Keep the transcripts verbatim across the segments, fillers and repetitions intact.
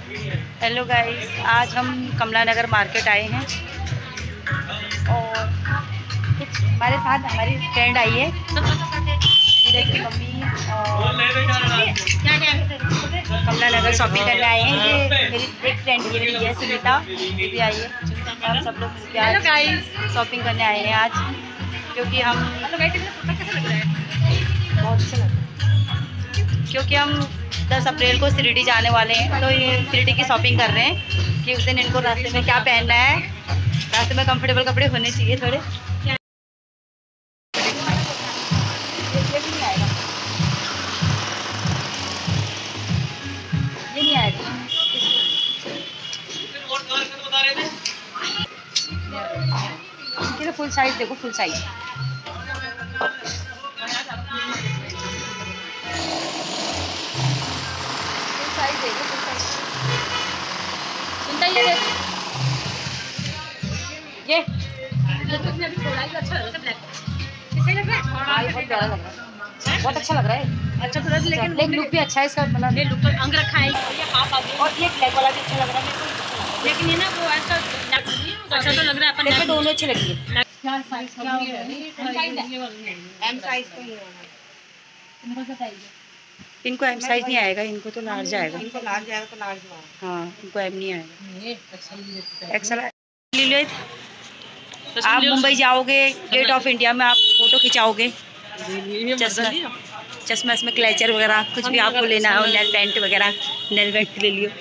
Hello guys, आज हम कमला नगर market आए हैं और कुछ हमारे साथ हमारी फ्रेंड आई है, नीरज की मम्मी और कमला नगर शॉपिंग करने आए हैं। ये मेरी एक फ्रेंड ये भी है, सुनीता, ये भी आई है। हम सब लोग मिलकर आज शॉपिंग करने आए हैं आज, क्योंकि हम बहुत अच्छा लग रहा है क्योंकि हम दस अप्रैल को शिरडी जाने वाले हैं। तो ये शिरडी की शॉपिंग कर रहे हैं कि उस दिन इनको रास्ते में क्या पहनना है। रास्ते में कंफर्टेबल कपड़े होने चाहिए थोड़े। ये भी नहीं आएगा, ये नहीं आएगा। फुल साइज देखो, फुल साइज सुनता ये ये अभी थोड़ा ही अच्छा लग रहा है। कैसे लग रहा है? हाँ, ये बहुत प्यारा लग रहा है, बहुत अच्छा लग रहा है। अच्छा थोड़ा सा, लेकिन लेकिन लुक भी अच्छा है इसका, मतलब ये लुक तो अंग रखा है। ये हाफ आ गया और ये ब्लैक वाला भी अच्छा लग रहा है मेरे को, लेकिन ये ना वो ऐसा अच्छा तो लग रहा है। अपन देखो दोनों अच्छे लगी है। क्या साइज क्या है? एम साइज का ही होगा। इनको बताइए। इनको एम साइज नहीं आएगा, इनको तो लार्ज आएगा। इनको लार्ज आएगा तो लार्ज आएगा। हाँ, इनको एम नहीं आएगा। एक्सल ले लो। आप मुंबई जाओगे, गेट ऑफ इंडिया में आप फोटो खिंचाओगे, चश्मा चश्मा इसमें क्लेचर वगैरह कुछ भी आपको लेना हो, नेल पेंट वगैरह, नेल पेंट ले लियो।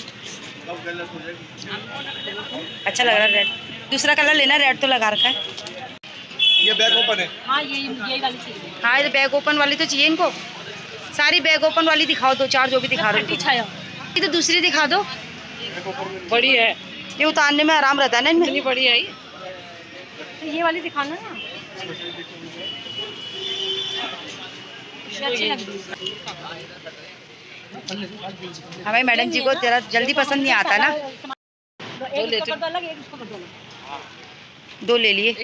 अच्छा लग रहा है रेड। दूसरा कलर लेना, रेड तो लगा रखा है। ये बैग ओपन है। हाँ, ये ये वाली चाहिए। हाँ, ये बैग ओपन वाली तो चाहिए इनको। सारी बैग ओपन वाली दिखाओ, दो चार जो भी दिखा रहे हो। ये तो दूसरी दिखा दो, बड़ी है, ये उतारने में आराम रहता है ना इनमें। इतनी बड़ी है तो ये वाली दिखाना ना। हमें मैडम जी को जरा जल्दी पसंद नहीं आता ना। दो ले लिए।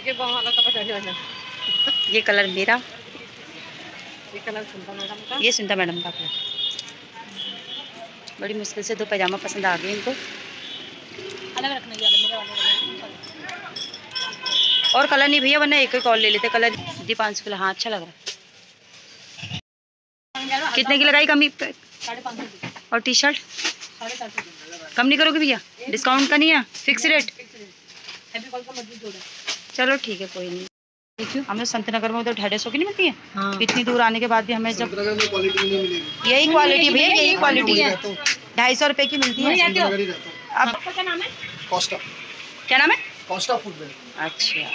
ये कलर मेरा, ये कलर सुनता मैडम का, ये सुनता मैडम का कलर। बड़ी मुश्किल से दो पैजामा पसंद आ गए इनको। अलग रखना ये वाला, मेरे वाले। और कलर नहीं भैया, वरना एक एक और ले लेते कलर। दी पाँच सौ। हाँ, अच्छा लग रहा है। कितने की लगाई कमी? साढ़े पाँच सौ। और टी शर्ट साढ़े चार सौ। कम नहीं करोगे भैया? डिस्काउंट का नहीं है, फिक्स रेट। चलो ठीक है, कोई नहीं। हमें संत नगर में उधर ढाई सौ की नहीं मिलती है। हाँ। इतनी दूर आने के बाद भी हमें जब यही क्वालिटी भैया, यही क्वालिटी है, ढाई सौ रुपए की मिलती है। अब आपका क्या नाम है? कोस्टा। क्या नाम है? Costa footwear. अच्छा,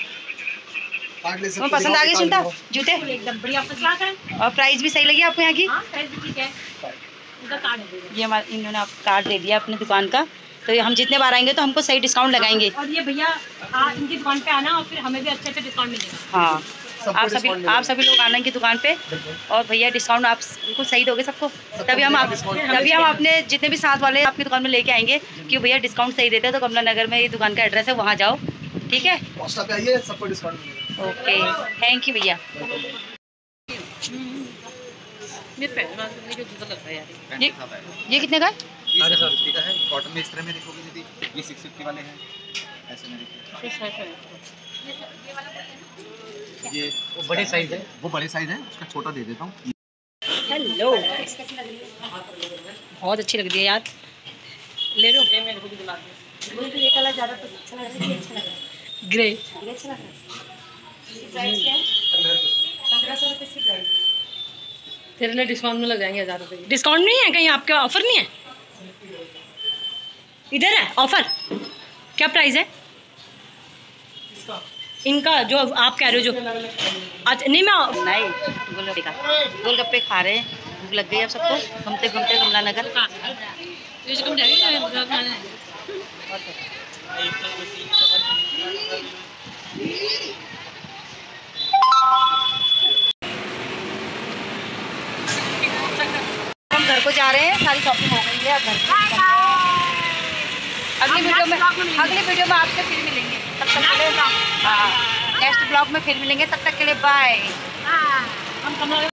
तो पसंद आ गई सुनता जूते? एकदम बढ़िया, और प्राइस भी सही लगी आपको यहाँ की? प्राइस भी ठीक है। ये हमारे इन्होंने आप कार्ड दे दिया अपनी दुकान का, तो हम जितने बार आएंगे तो हमको सही डिस्काउंट लगाएंगे। और ये भैया इनकी दुकान पे आना और फिर हमें भी अच्छे अच्छे डिस्काउंट मिलेगा। हाँ, आप सभी आप सभी लोग आना इनकी दुकान पे, और भैया डिस्काउंट आप बिल्कुल सही दोगे सबको। तभी हम आप तभी हम अपने जितने भी साथ वाले आपकी दुकान में लेके आएंगे कि भैया डिस्काउंट सही देते हैं। तो कमला नगर में ये दुकान का एड्रेस है, वहाँ जाओ, ठीक है? सबको डिस्काउंट मिलेगा। ओके, थैंक यू भैया। ये ये कितने का है? साढ़े सौ रुपये का है। कॉटन में इस तरह में देखोगे दीदी, ये सिक्स फिफ्टी वाले हैं, ऐसे में देखिए। ये वो बड़े साइज है, वो बड़े साइज है, उसका छोटा दे देता हूँ। हेलो, बहुत अच्छी लग रही है यार, ले लो। ये कलर ज़्यादा अच्छा लग रहा है, अच्छा लग रहा है। ग्रे ग्रे अच्छा लग रहा है। प्राइस क्या है? पंद्रह सौ रुपये की प्राइस। तेरे लिए डिस्काउंट में लग जाएंगे हज़ार रुपये। डिस्काउंट नहीं है कहीं? आपका ऑफर नहीं है? इधर है ऑफर। क्या प्राइस है इनका जो आप कह रहे हो? जो अच्छा नहीं, मैं नहीं, गोलगप्पे का गोलगप्पे खा रहे हैं, भूख लग गई अब सबको, घूमते घूमते कमला नगर। हम घर को जा रहे हैं, सारी शॉपिंग हो गई है। घर अगली वीडियो में अगली वीडियो में आपसे फिर मिलेंगे। तब तक के लिए हाँ, नेक्स्ट ब्लॉग में फिर मिलेंगे। तब तक के लिए बाय।